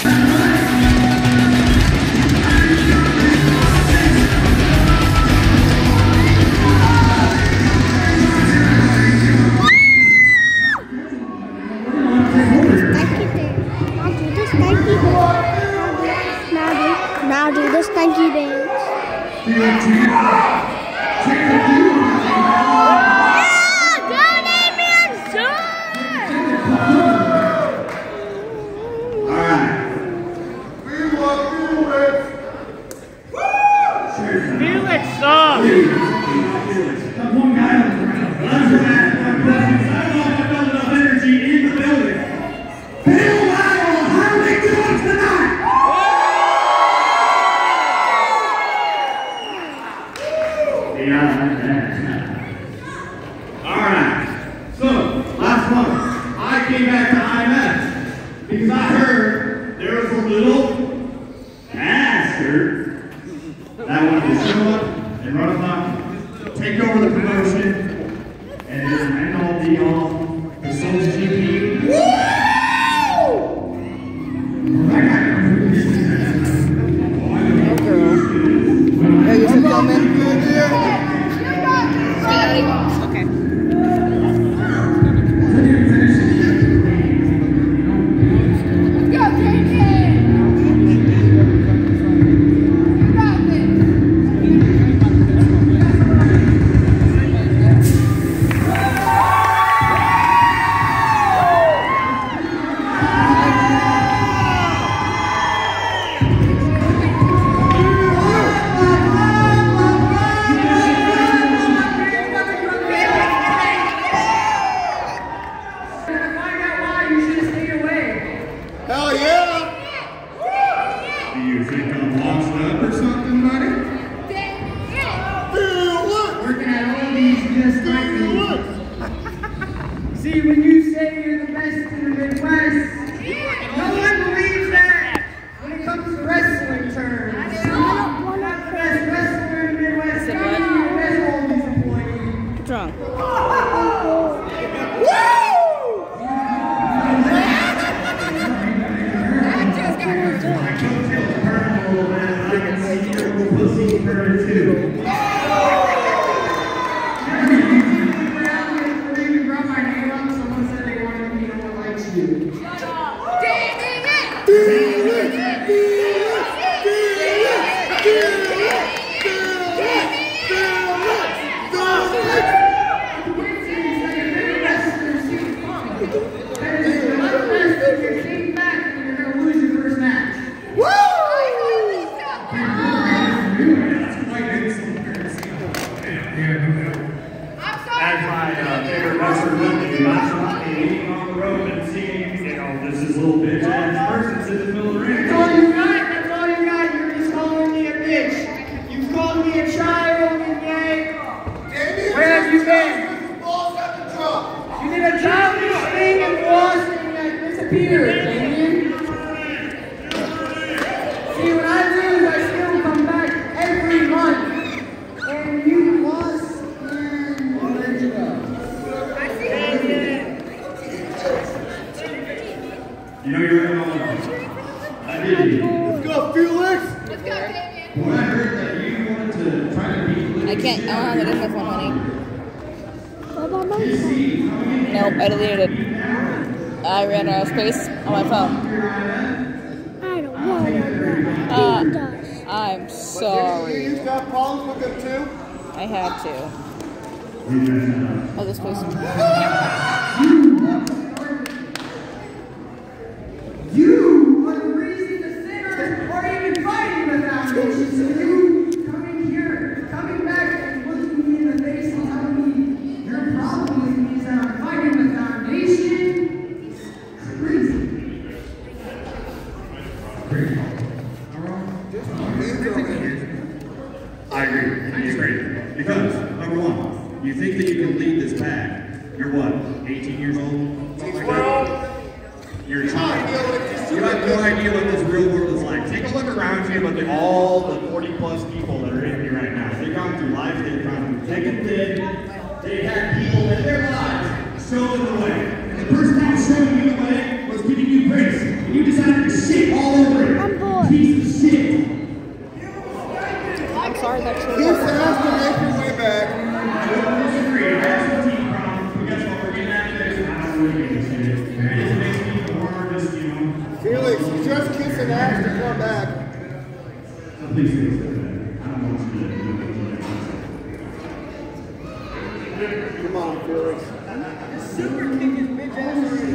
Now do the stanky dance. Felix, stop! One guy on the ground. I don't know if I felt enough energy in the building. Bill Lyle, how are they doing tonight? Alright, so last month I came back to IMS because I heard there was a little bastard that wanted to show up and run amok, take over the promotion, and then end all be all the Souls GP. Woo! Are you still filming? Okay. Hell yeah! Do you think I'm lost up or something, buddy? Working at all these just like me. See, when you say you're the best in the Midwest, no one believes that when it comes to wrestling terms. I'm not the best wrestler in the Midwest, I'm the best holdings employee. What's wrong? As my favorite wrestler would do, not somebody leaning on the rope and seeing, this is little bitch ass person sitting in the middle of the ring. That's all you got? That's all you got? You're just calling me a bitch. You've called me a child and gay. Where have you been? You did a childish thing in Boston that disappeared, Damien. See, when I lose, I still come back every month. And you lost in Olympia. You know you're in all of I did. Let's go, Felix! Let's go, Damien. When I heard that you wanted to try to beat I can't. I don't have it in my phone, honey. What about my phone? Nope, I deleted it. I ran out of space on my phone. I don't want it. I'm sorry. You got problems with it too? I had to. Oh, this place. You are the reason the sinners are even fighting the foundation. So you coming here, coming back and looking me in the face and telling me your problem with me is that I'm fighting the foundation. Crazy. I agree. He's great. Because, number one, you think that you can lead this pack. You're what, 18 years old? Something like that? You're a child. You have no idea what this real world is like. Take a look around you at all the 40 plus people that are in here right now. They've gone through life, they've gone through thick and thin. They've had people in their lives show them the way. And the person that was showing you the way was giving you grace. And you decided to shit all over piece of shit. I'm sorry that you Kiss ass to make your way back. Disagree. I have some teeth problems, but guess what? We're getting out of this. I don't really give a shit. It just makes me feel warmer, just, you know. Felix, just kiss an ass to come back. Please fix that. I don't want you to do Come on, Felix. Super kick his bitch ass already.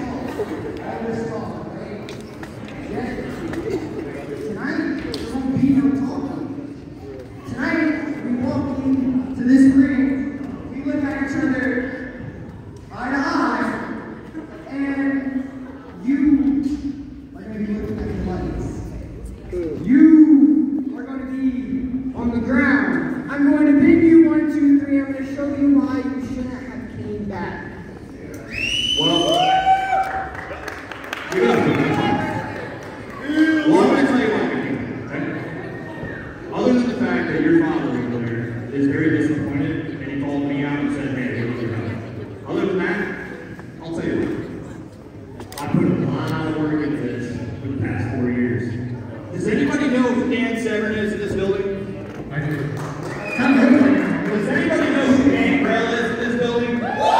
Tonight, there won't be no talking. Tonight, we walk into this ring, we look at each other eye to eye, and you are going to be looking at the lights. You are going to be on the ground. I'm going to bid you 1, 2, 3. I'm going to show you why you shouldn't have came back. Well, you got to well, I'm going to tell you what I can do, okay? Other than the fact that your father over there is very disappointed and he called me out and said, hey, what are you doing? Other than that, I'll tell you what. I put a lot of work into this for the past 4 years. Does anybody know who Dan Severn is in this building? I do. Does anybody know who Dan Grell is in this building?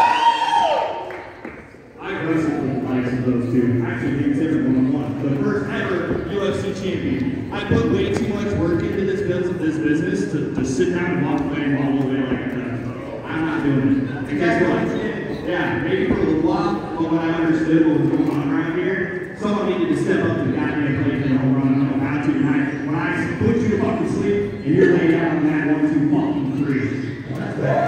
I've wrestled with the likes of those two. Actually, Dan Severn one-on-one. The first ever UFC champion. I put way too much work into this business to sit down and walk away and wobble away like that. I'm not doing it. And guess what? Yeah, maybe for a little while, but when I understood what was going on around here, someone needed to step up to the goddamn plate and home run. I don't know how to. When I put you to fucking sleep and you're laying down on that 1, 2 fucking 3. That's bad.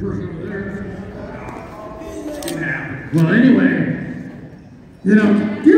Well, anyway, you know,